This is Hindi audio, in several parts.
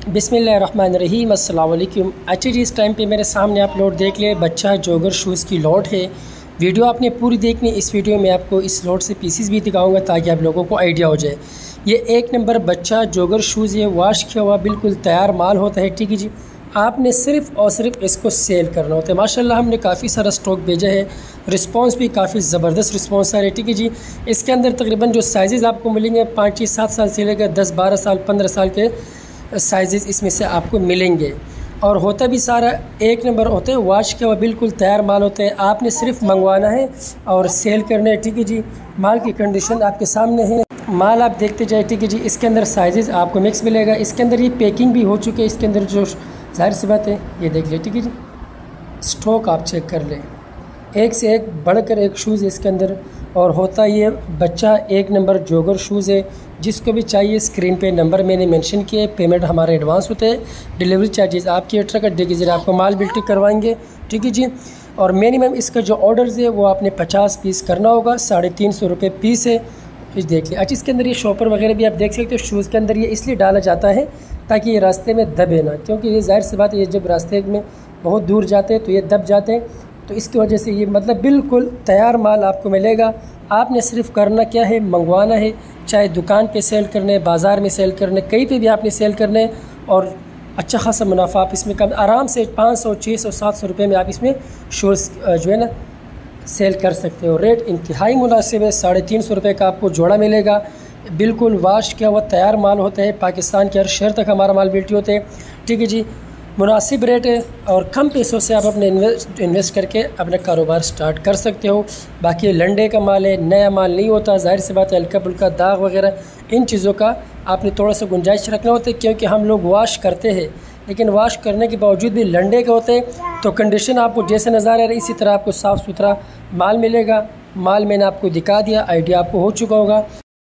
बिस्मिल्लाहिर्रहमानिर्रहीम अस्सलाम वालेकुम। अच्छा जी, इस टाइम पे मेरे सामने आप लोड देख ले बच्चा जोगर शूज़ की लोड है। वीडियो आपने पूरी देखनी। इस वीडियो में आपको इस लोड से पीसीस भी दिखाऊंगा ताकि आप लोगों को आइडिया हो जाए। ये एक नंबर बच्चा जोगर शूज़ है, वॉश किया हुआ बिल्कुल तैयार माल होता है। ठीक है जी, आपने सिर्फ़ और सिर्फ इसको सेल करना होता है। माशाल्लाह हमने काफ़ी सारा स्टॉक भेजा है, रिस्पांस भी काफ़ी ज़बरदस्त रिस्पांस आ रहा है। ठीक है जी, इसके अंदर तकरीबन जो साइज़ आपको मिलेंगे 5-7 साल से लेकर 10-12 साल 15 साल के साइज़ इसमें से आपको मिलेंगे। और होता भी सारा एक नंबर होता है, वॉश किया हुआ बिल्कुल तैयार माल होता है। आपने सिर्फ मंगवाना है और सेल करना है। ठीक है जी, माल की कंडीशन आपके सामने है, माल आप देखते जाए। ठीक है जी, इसके अंदर साइज़ आपको मिक्स मिलेगा। इसके अंदर ये पैकिंग भी हो चुके हैं। इसके अंदर जो जाहिर सी बात है ये देख ले। ठीक है जी, स्टॉक आप चेक कर लें, एक से एक बढ़कर एक शूज़ है इसके अंदर। और होता ये बच्चा एक नंबर जोगर शूज़ है। जिसको भी चाहिए स्क्रीन पे नंबर मैंने मेंशन किया है। पेमेंट हमारे एडवांस होते हैं, डिलीवरी चार्जेस आपके ट्रक अड्डे के जरिए आपको माल बिल्टी करवाएंगे। ठीक है जी, और मिनिमम इसका जो ऑर्डर्स है वो आपने 50 पीस करना होगा। 350 रुपये पीस है। देख लिया। अच्छा, इसके अंदर ये शॉपर वगैरह भी आप देख सकते हो। शूज़ के अंदर ये इसलिए डाला जाता है ताकि ये रास्ते में दबे ना, क्योंकि ये जाहिर सी बात है ये जब रास्ते में बहुत दूर जाते हैं तो ये दब जाते हैं। तो इसकी वजह से ये मतलब बिल्कुल तैयार माल आपको मिलेगा। आपने सिर्फ करना क्या है, मंगवाना है। चाहे दुकान पे सेल करने, बाज़ार में सेल करने, कहीं पे भी आपने सेल करने, और अच्छा खासा मुनाफा आप इसमें कम आराम से 500, 600, 700 रुपये में आप इसमें शूज़ जो है ना सेल कर सकते हो। रेट इंतहाई मुनासिब है। 350 रुपये का आपको जोड़ा मिलेगा। बिल्कुल वाश किया हुआ तैयार माल होता है। पाकिस्तान के हर शहर तक हमारा माल बिल्टी होते हैं। ठीक है जी, मुनासिब रेट है और कम पैसों से आप अपने इन्वेस्ट करके अपना कारोबार स्टार्ट कर सकते हो। बाकी लंडे का माल है, नया माल नहीं होता। जाहिर सी बात है हल्का फुल्का दाग वगैरह इन चीज़ों का आपने थोड़ा सा गुंजाइश रखना होता है, क्योंकि हम लोग वाश करते हैं लेकिन वाश करने के बावजूद भी लंडे के होते हैं। तो कंडीशन आपको जैसे नज़र आ रहा है इसी तरह आपको साफ़ सुथरा माल मिलेगा। माल मैंने आपको दिखा दिया, आइडिया आपको हो चुका होगा।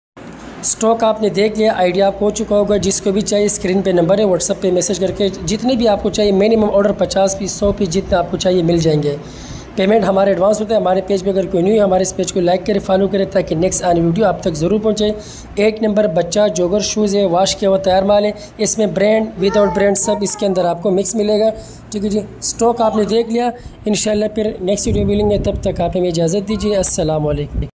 स्टॉक आपने देख लिया, आइडिया आपको हो चुका होगा। जिसको भी चाहिए स्क्रीन पे नंबर है, व्हाट्सएप पे मैसेज करके जितने भी आपको चाहिए मिनिमम ऑर्डर 50 पीस 100 पीस जितने आपको चाहिए मिल जाएंगे। पेमेंट हमारे एडवांस होता है। हमारे पेज पे अगर कोई न्यू है हमारे इस पेज को लाइक करें, फॉलो करें ताकि नेक्स्ट आने वीडियो आप तक ज़रूर पहुँचे। एक नंबर बच्चा जोगर शूज़ है, वॉश किया हुआ तैयार माल है। इसमें ब्रांड विदाउट ब्रांड सब इसके अंदर आपको मिक्स मिलेगा। ठीक है जी, स्टॉक आपने देख लिया। इंशाल्लाह फिर नेक्स्ट वीडियो मिलेंगे, तब तक आप हमें इजाज़त दीजिए। अस्सलाम वालेकुम।